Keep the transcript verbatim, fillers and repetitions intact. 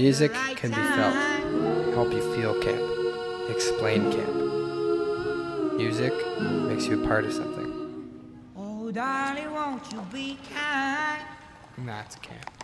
Music can be felt, help you feel camp, explain camp. Music makes you a part of something. Oh, darling, won't you be kind? And that's camp.